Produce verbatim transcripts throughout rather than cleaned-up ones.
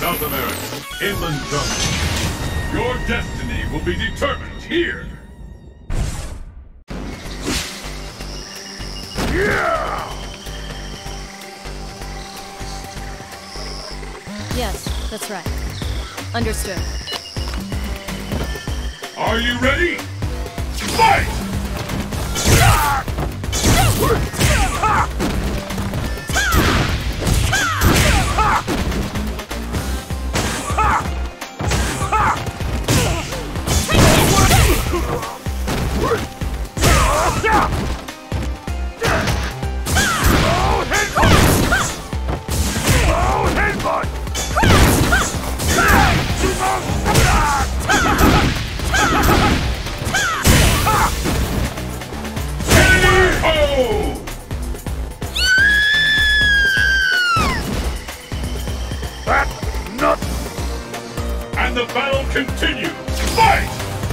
South America, inland jungle. Your destiny will be determined here. Yeah! Yes, that's right. Understood. Are you ready? Fight! And the battle continues. Fight!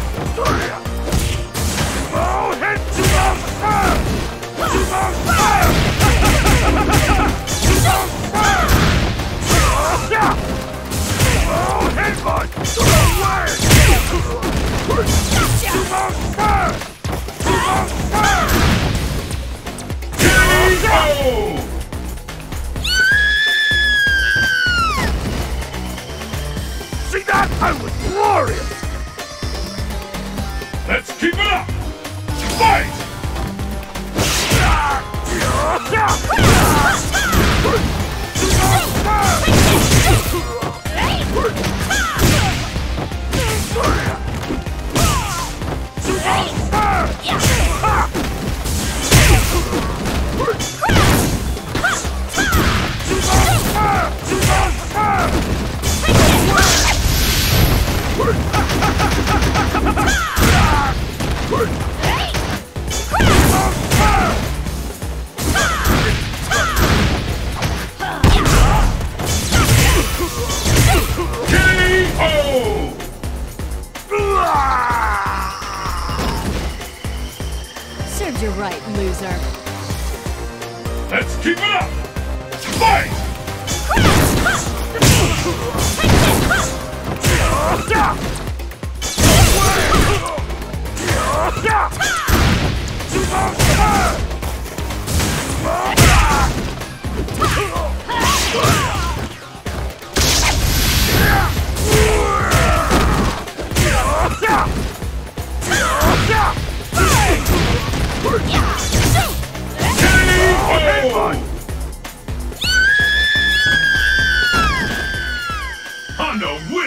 Oh, head to the fire! To the fire! To the fire! Oh, headbutt! To the fire! To the fire! To the fire! K O! See that? I was glorious! Let's keep it up! Fight! Serves you right, loser. Let's keep it up! Fight! Honda